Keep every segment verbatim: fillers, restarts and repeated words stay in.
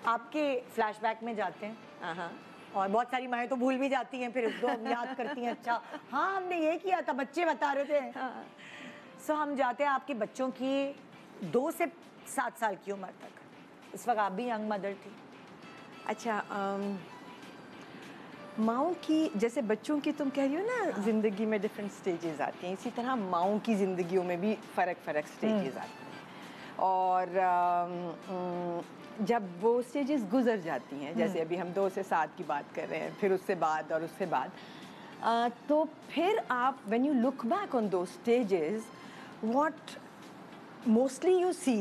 آپ کے flash back میں جاتے ہیں اور بہت ساری مائیں تو بھول بھی جاتی ہیں, پھر دو یاد کرتی ہیں اچھا ہاں ہم نے یہ کیا تھا, بچے بتا رہے تھے. سو ہم جاتے ہیں آپ کے بچوں کی دو سے سات سال کی عمر تک, اس وقت آپ بھی ینگ مدر تھی. اچھا ماؤں کی جیسے بچوں کی تم کہہ رہی ہو نا زندگی میں ڈفرینٹ سٹیجز آتی ہیں, اسی طرح ماؤں کی زندگیوں میں بھی فرق فرق سٹیجز آتی ہیں. اور جب وہ سٹیجز گزر جاتی ہیں, جیسے ابھی ہم دو سے سات کی بات کر رہے ہیں, پھر اس سے بعد اور اس سے بعد, تو پھر آپ when you look back on those stages what mostly you see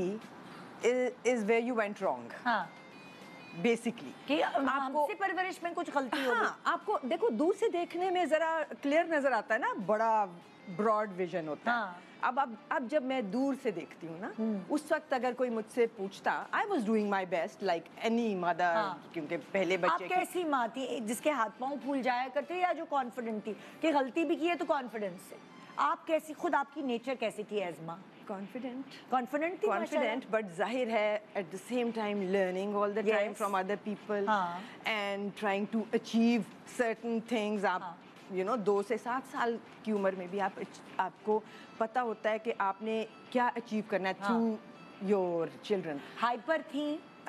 is where you went wrong. ہاں بیسکلی کہ ہم سے پرورش میں کچھ غلطی ہوگی. ہاں آپ کو دیکھو دور سے دیکھنے میں ذرا کلیئر نظر آتا ہے نا, بڑا براڈ ویژن ہوتا ہے. اب اب اب جب میں دور سے دیکھتی ہوں نا, اس وقت اگر کوئی مجھ سے پوچھتا, I was doing my best like any mother, کیونکہ پہلے بچے. آپ کیسی ماں تھی جس کے ہاتھ پاؤں پھول جایا کرتے, یا جو کانفیڈنٹ تھی کہ غلطی بھی کی ہے تو کانفیڈنس سے؟ آپ کیسی, خود آپ کی نیچر کیسی تھی ایز ماں؟ کانفیڈنٹ کانفیڈنٹ تھی, کانفیڈنٹ بٹ ظاہر ہے at the same time learning all the time from other people and trying to achieve certain things. آپ یو نو دو سے سات سال کی عمر میں بھی آپ آپ کو پتہ ہوتا ہے کہ آپ نے کیا اچیو کرنا ہے تھرو یور چلڈرن. ہائپر تھی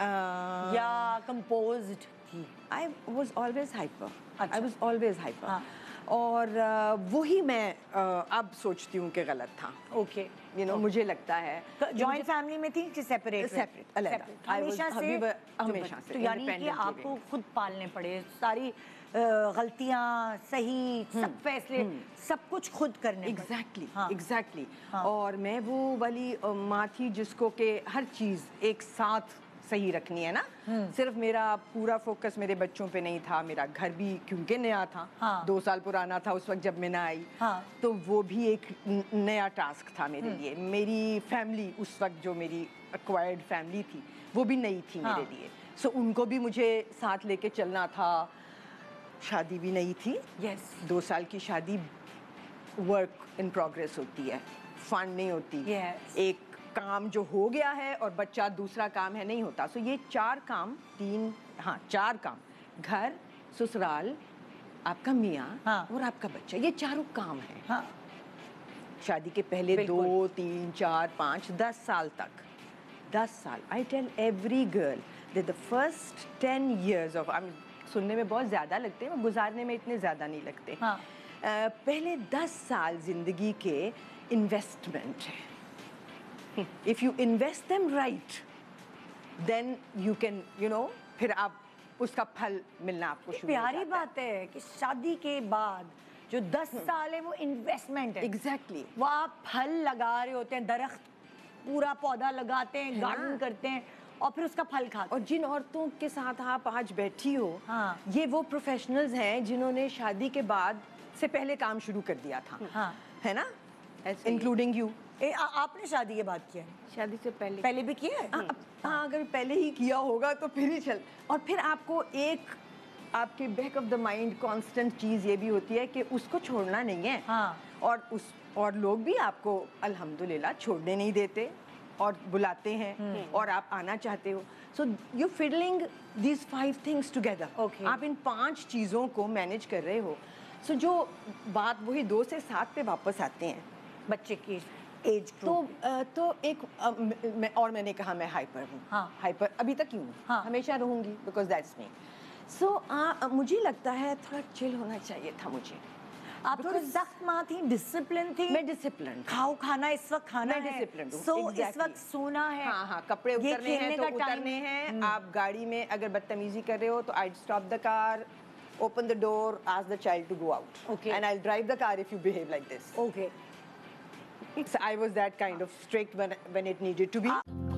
یا کمپوزڈ تھی؟ I was always hyper, I was always hyper. اور وہی میں اب سوچتی ہوں کہ غلط تھا. اوکے یو نو مجھے لگتا ہے جوائنٹ فیملی میں تھی کہ سیپریٹ؟ سیپریٹ علیحدہ, ہمیشہ سے. ہمیشہ سے. تو یعنی کہ آپ کو خود پالنے پڑے, ساری غلطیاں صحیح سب فیصلے سب کچھ خود کرنے. Exactly exactly. اور میں وہ والی ماں تھی جس کو کہ ہر چیز ایک ساتھ صحیح رکھنی ہے نا. صرف میرا پورا فوکس میرے بچوں پہ نہیں تھا, میرا گھر بھی کیونکہ نیا تھا, دو سال پرانا تھا اس وقت جب میں نہ آئی, تو وہ بھی ایک نیا ٹاسک تھا میرے لیے. میری فیملی اس وقت جو میری ایکوائرڈ فیملی تھی وہ بھی نئی تھی میرے لیے, سو ان کو بھی مجھے ساتھ لے کے چلنا تھا. شادی بھی نئی تھی. یس, دو سال کی شادی ورک ان پروگریس ہوتی ہے, فن نہیں ہوتی. ایک کام جو ہو گیا ہے اور بچہ دوسرا کام ہے نہیں ہوتا. سو یہ چار کام, تین ہاں چار کام, گھر, سسرال, آپ کا میاں اور آپ کا بچہ, یہ چاروں کام ہیں شادی کے پہلے. دو تین چار پانچ دس سال تک, دس سال. I tell every girl that the first ten years of, سننے میں بہت زیادہ لگتے ہیں, گزارنے میں اتنے زیادہ نہیں لگتے. پہلے دس سال زندگی کے انویسٹمنٹ ہے. If you invest them right, then you can, you know, پھر آپ اس کا پھل ملنا آپ کو شروع ہو جاتا ہے. پیاری بات ہے کہ شادی کے بعد جو دس سال ہے وہ انویسٹمنٹ ہے. ایگزیکٹلی. وہ آپ پھل لگا رہے ہوتے ہیں, درخت پورا پودا لگاتے ہیں, گارڈن کرتے ہیں, اور پھر اس کا پھل کھاتے ہیں. اور جن عورتوں کے ساتھ آپ آج بیٹھی ہو, یہ وہ پروفیشنلز ہیں جنہوں نے شادی کے بعد سے پہلے کام شروع کر دیا تھا, ہے نا, انکلوڈنگ یو. آپ نے شادی کے بعد کیا ہے؟ شادی سے پہلے پہلے بھی کیا ہے. ہاں اگر پہلے ہی کیا ہوگا تو پھر ہی چل. اور پھر آپ کو ایک آپ کے back of the mind constant چیز یہ بھی ہوتی ہے کہ اس کو چھوڑنا نہیں ہے. اور اس اور لوگ بھی آپ کو الحمدللہ چھوڑنے نہیں دیتے اور بلاتے ہیں اور آپ آنا چاہتے ہو. So you fiddling these five things together. آپ ان پانچ چیزوں کو مینیج کر رہے ہو. سو جو بات وہی دو سے سات پہ واپس آتے ہیں بچے کی ایج تو تو ایک اور میں نے کہا میں ہائپر ہوں. ہائپر ابھی تک ہی ہوں, ہمیشہ رہوں گی, بیکاز دیٹس می. سو مجھے لگتا ہے تھوڑا چل ہونا چاہیے تھا مجھے. آپ تھوڑی سخت ماں تھی, ڈسپلن تھی. میں ڈسپلن, کھاؤ کھانا اس وقت کھانا ہے, ڈسپلن سو اس وقت سونا ہے. ہاں ہاں کپڑے اترنے ہیں تو اترنے ہیں. آپ گاڑی میں اگر بدتمیزی کر رہے ہو تو I stop the car, open the door, ask the child to go out. Okay. And I'll drive the car if you behave like this. Okay. So I was that kind of strict when when it needed to be.